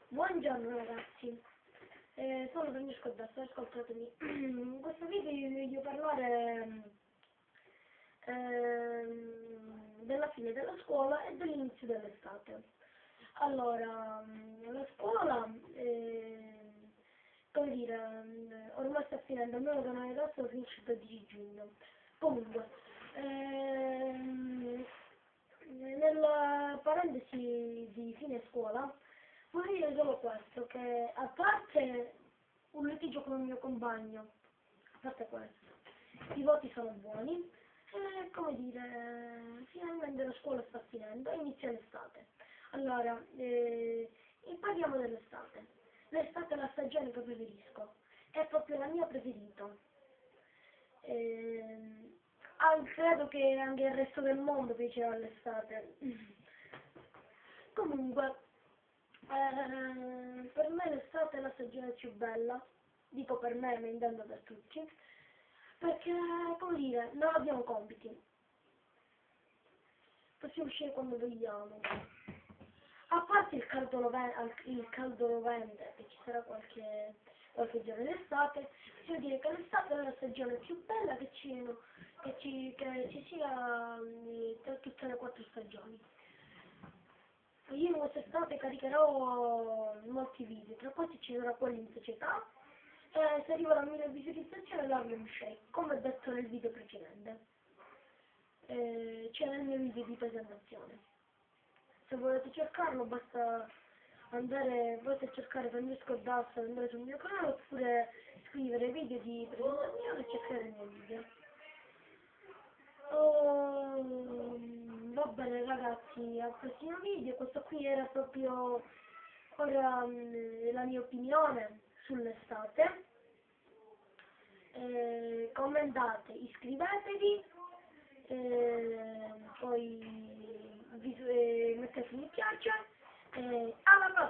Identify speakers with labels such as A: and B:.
A: Buongiorno ragazzi, sono Francesco D'Asso, ascoltatemi. In questo video vi voglio parlare della fine della scuola e dell'inizio dell'estate. Allora, la scuola, come dire, ormai sta finendo, almeno da noi adesso finisce il 12 giugno. Comunque, nella parentesi di fine scuola, vorrei dire solo questo, che a parte un litigio con il mio compagno, a parte questo, i voti sono buoni e, come dire, finalmente la scuola sta finendo e inizia l'estate. Allora, parliamo dell'estate. L'estate è la stagione che preferisco, è proprio la mia preferita. Credo che anche il resto del mondo piacerà l'estate. Comunque, per me l'estate è la stagione più bella, dico per me, ma intendo per tutti, perché, come dire, non abbiamo compiti, possiamo uscire quando vogliamo, a parte il caldo novembre, che ci sarà qualche giorno d'estate, possiamo dire che l'estate è la stagione più bella che ci sia tra tutte le 4 stagioni. Io in quest'estate caricherò molti video, tra questi ci sarà quelli in società e se arriva la 1000 visualizzazioni darvi un shake, come detto nel video precedente, cioè nel mio video di presentazione. Se volete cercarlo basta cercare Francesco D'Asso, andare sul mio canale oppure scrivere video di presentazione e cercare il mio video. Va bene ragazzi, al prossimo video. Questo qui era proprio ora la mia opinione sull'estate. Commentate, iscrivetevi, poi mettete mi piace, alla prossima.